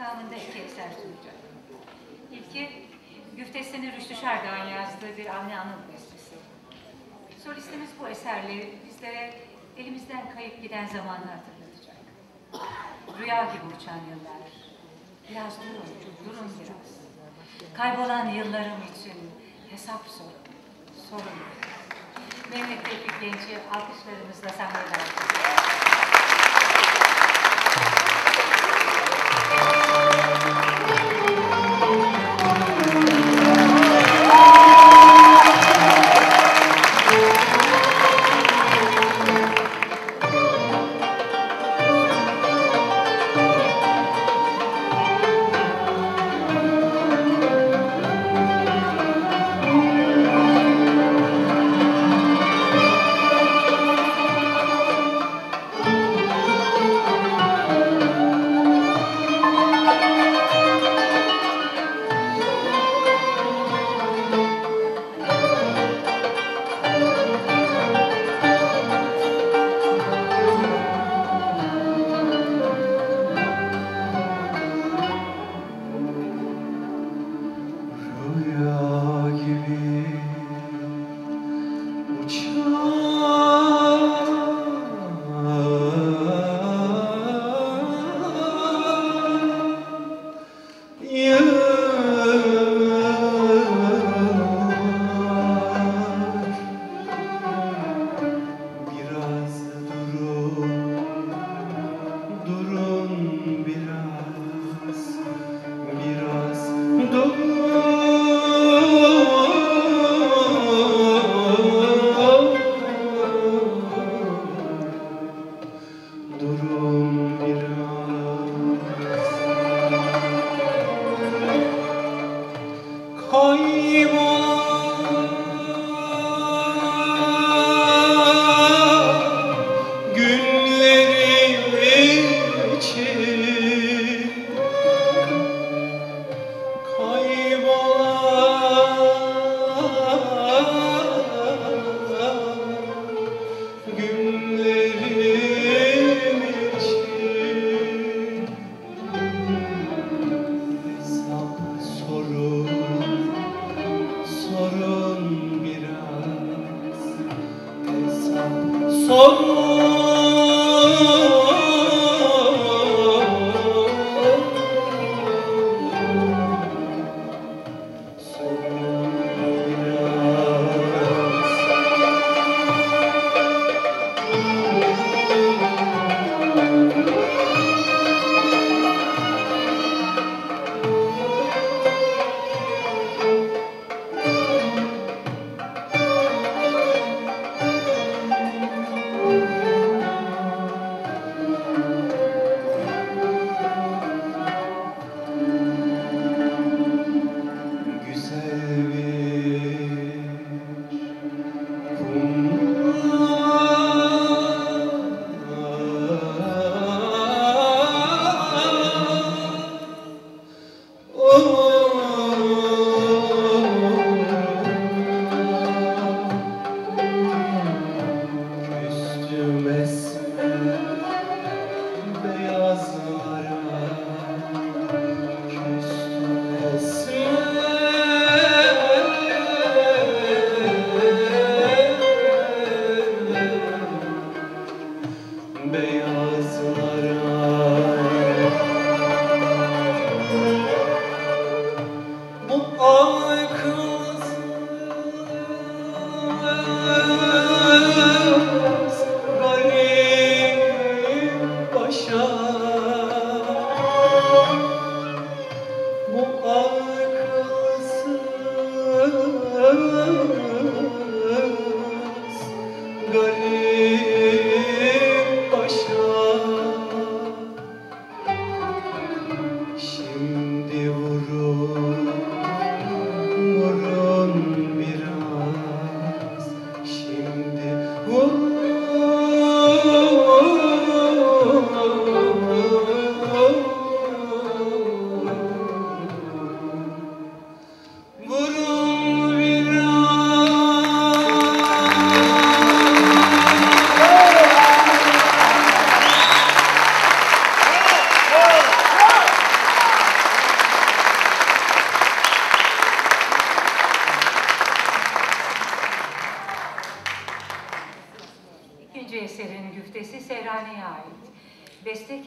makamında 2 eser sunacak. İlki, Güftesini Rüştü Şardağ'ın yazdığı bir Avni Anıl bestesi. Solistimiz bu eserle bizlere elimizden kayıp giden zamanı hatırlatacak. Rüya gibi uçan yıllar. Biraz durun biraz. Kaybolan yıllarım için hesap sorun. Mehmet Tevfik Genç'i alkışlarımızla sahneye davet ediyoruz.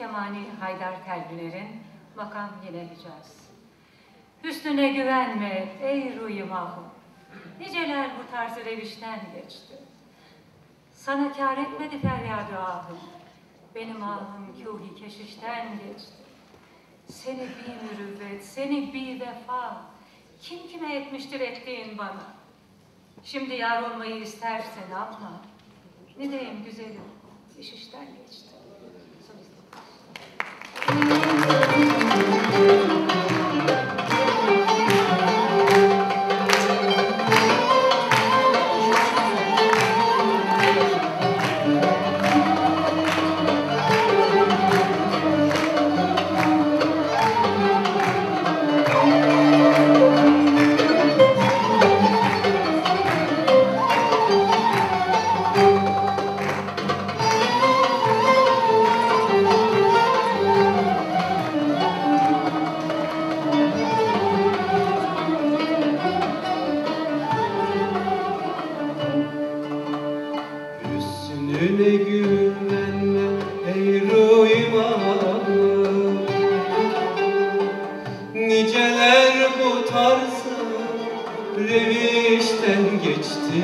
kemani Haydar Telgüner'in, makam yine Hicaz. Hüsnüne güvenme ey ruh-i mahum, niceler bu tarzı revişten geçti. Sana kâr etmedi feryadı ahım, benim ahım kûh-i keşişten geçti. Seni bi mürüvvet, seni bi vefa, kim kime etmiştir ettiğin bana. Şimdi yar olmayı istersen yapma, ne diyeyim güzelim, iş işten geçti. Hüsnüne güvenme ey ruh-i mahum, niceler bu tarzı revişten geçti.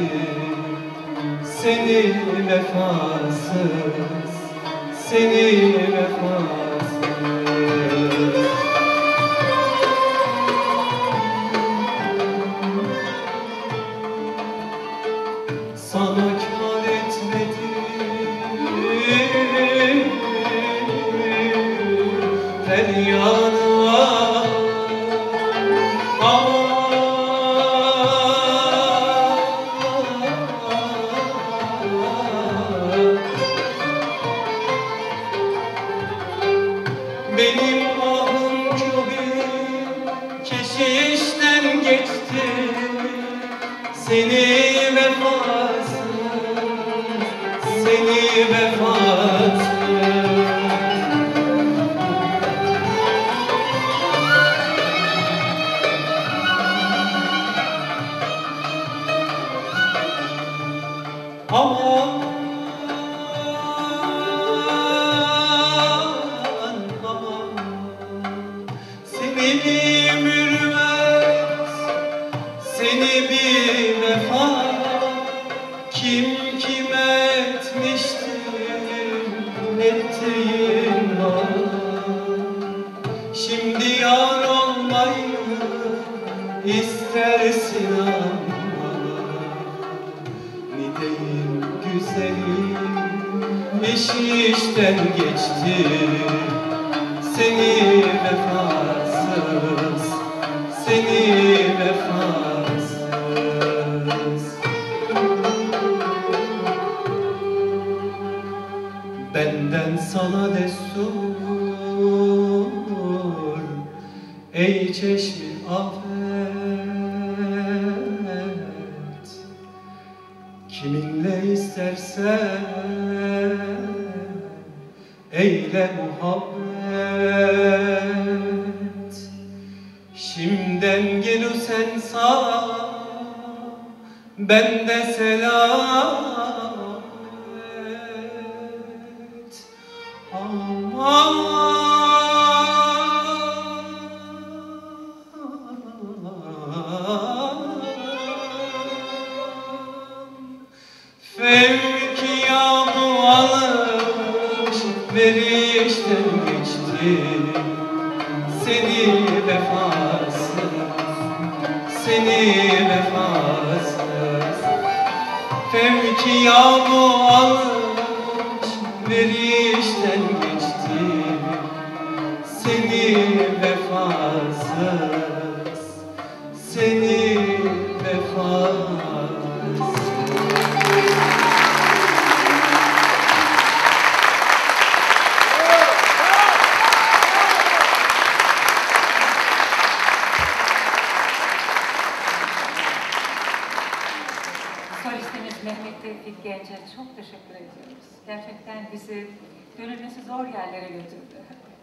Seni vefasız, seni vefasız. Sana kâr etmedi feryadı var ama benim ahım kâh-i keşişten geçti. Seni vefasız, seni vefasız. Aman, aman, seni bir mürüvvet, seni bir vefa, kim kime etmiştir ettiğin bana. Şimdi yar olmayı istersin ama, ne diyeyim güzelim, iş işten geçti. Seni vefasız, seni vefasız. Benden sana destur ey çeşmi afet, kiminle istersen eyle muhabbet. Şimdiden gelürsen sağ, ben de selamet. Aman, fevkiyamı almış verişten geçti. Seni vefasız, seni vefasız. Fevkiyamı almış verişten geçti. Seni vefasız, seni vefasız. Solistimiz Mehmet Tevfik Genç'e çok teşekkür ediyoruz. Gerçekten bizi görülmesi zor yerlere götürdü.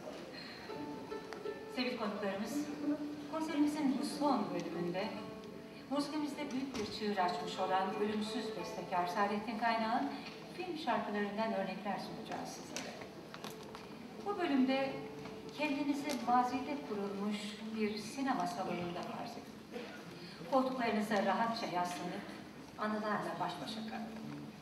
Sevgili konuklarımız, konserimizin bu son bölümünde musikimizde büyük bir çığır açmış olan ölümsüz bestekar Saadettin Kaynağ'ın film şarkılarından örnekler sunacağız sizlere. Bu bölümde kendinizi mazide kurulmuş bir sinema salonunda farz edin. Koltuklarınıza rahatça yaslanıp anılarla baş başa kalın.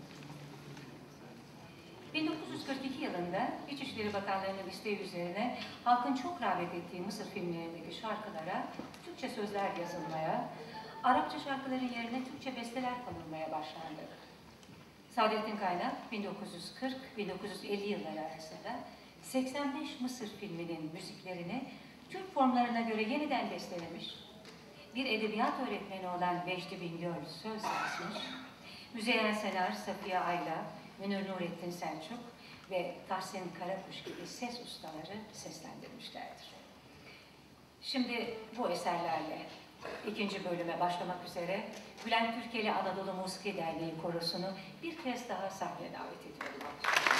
1942 yılında İçişleri Bakanlığı'nın isteği üzerine halkın çok rağbet ettiği Mısır filmlerindeki şarkılara Türkçe sözler yazılmaya, Arapça şarkıların yerine Türkçe besteler konulmaya başlandı. Saadettin Kaynak 1940-1950 yılları arasında 85 Mısır filminin müziklerini Türk formlarına göre yeniden bestelemiş, bir edebiyat öğretmeni olan Vecdi Bingöl söz yazmış, Müzeyyen Senar, Safiye Ayla, Münir Nurettin Selçuk ve Tahsin Karakuş gibi ses ustaları seslendirmişlerdir. Şimdi bu eserlerle ikinci bölüme başlamak üzere Bülent Türkeli Anadolu Musiki Derneği Korosu'nu bir kez daha sahneye davet ediyorum.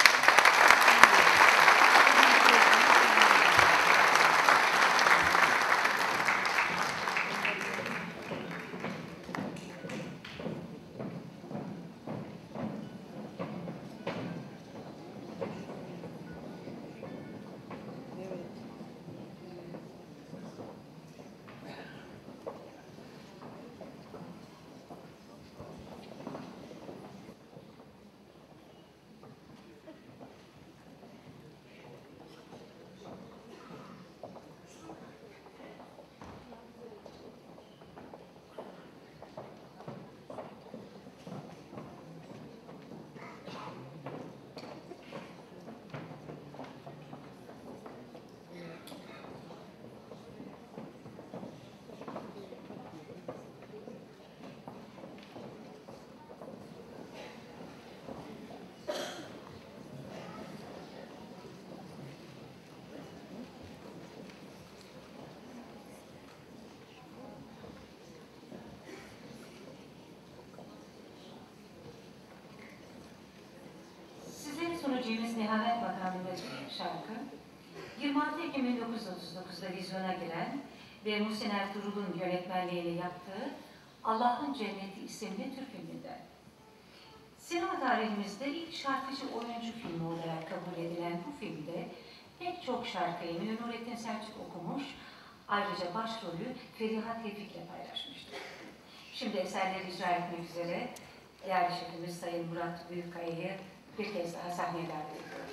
Sunucumuz Nihavet Makamı'ndaki şarkı, 26 Ekim 1939'da vizyona giren ve Muhsin Ertuğrul'un yönetmenliğini yaptığı Allah'ın Cenneti isimli Türk filminden. Sinema tarihimizde ilk şarkıcı oyuncu filmi olarak kabul edilen bu filmde pek çok şarkıyı Münir Nurettin Selçuk okumuş, ayrıca başrolü Feriha Tevfik'le paylaşmıştır. Şimdi eserleri icra etmek üzere değerli şefimiz Sayın Murat Büyükkaya'yı bir kez daha sahneye davet ediyorum.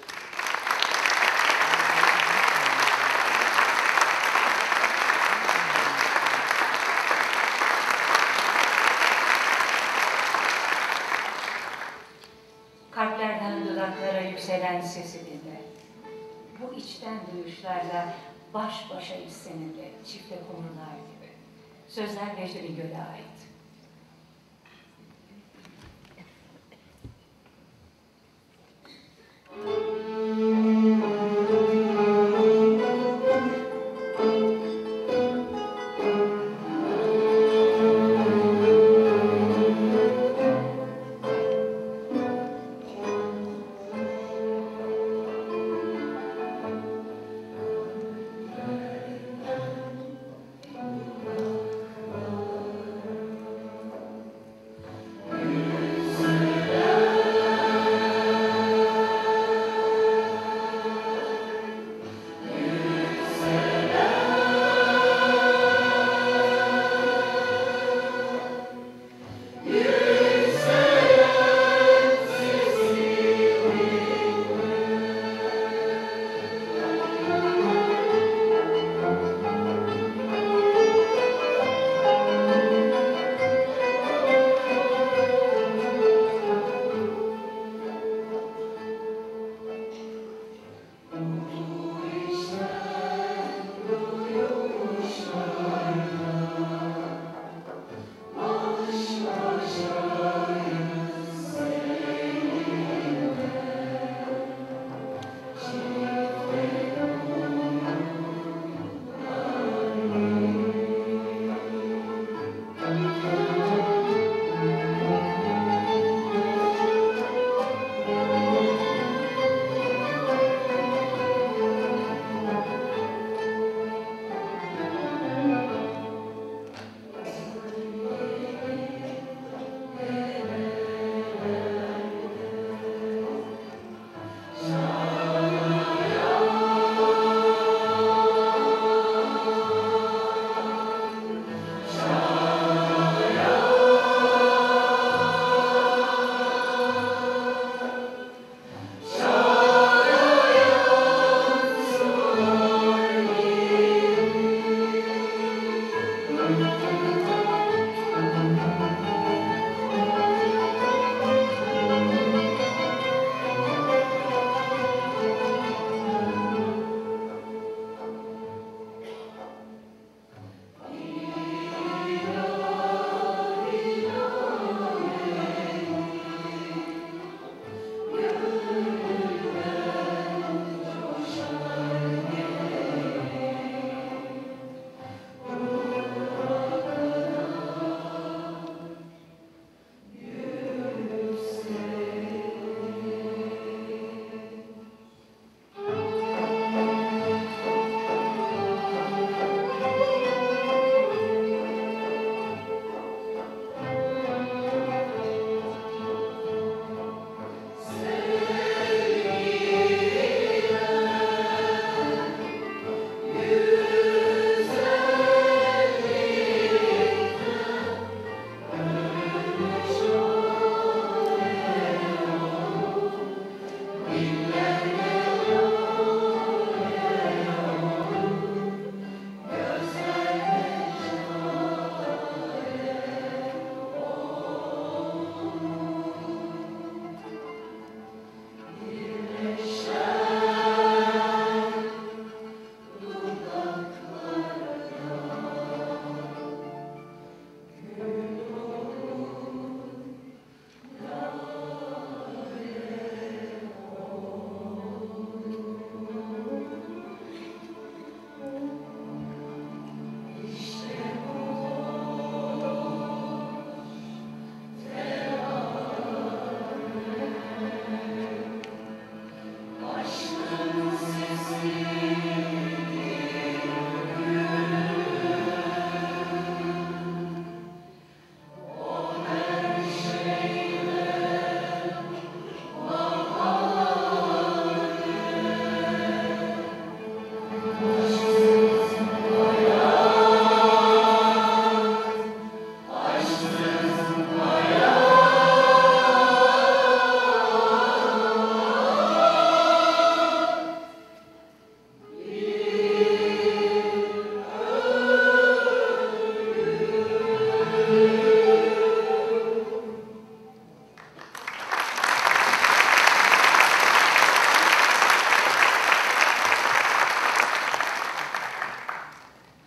Kalplerden dudaklara yükselen sesi dinle. Bu içten duyuşlarla baş başayız seninle, çifte kumrular gibi. Sözler Vecdi Bingöl'e ait.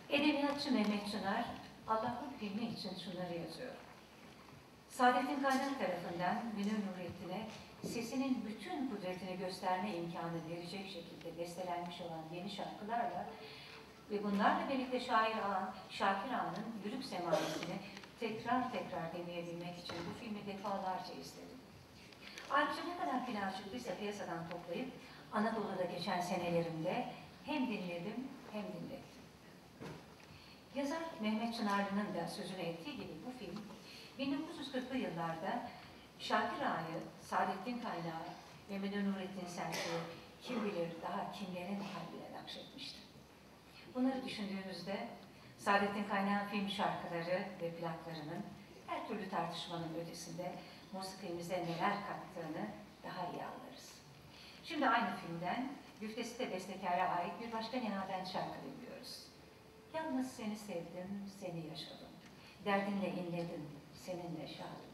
Edebiyatçı Mehmet Çınar, Allah'ın filmi için şunları yazıyor. Saadettin Kaynak tarafından Münir Nurettin'e sesinin bütün kudretini gösterme imkanı verecek şekilde bestelenmiş olan yeni şarkılarla ve bunlarla birlikte Şakir Ağa'nın Yürük Semaisini tekrar dinleyebilmek için bu filmi defalarca izledim. Ayrıca ne kadar plan çıktıysa piyasadan toplayıp Anadolu'da geçen senelerimde hem dinledim hem dinlettim. Yazar Mehmet Çınarlı'nın da sözünü ettiği gibi bu film 1940'lı yıllarda Şakir Ağa'yı, Saadettin Kaynak'ı ve Münir Nurettin Selçuk'u kim bilir daha kimlerin kalbine nakşetmişti. Bunları düşündüğümüzde Saadettin Kaynak'ın film şarkıları ve plaklarının her türlü tartışmanın ötesinde musikimize neler kattığını daha iyi anlarız. Şimdi aynı filmden güftesi de bestekâra ait bir başka Nihavent şarkı dinliyoruz. Yalnız seni sevdim, seni yaşadım. Derdinle inledim, seninle şadım.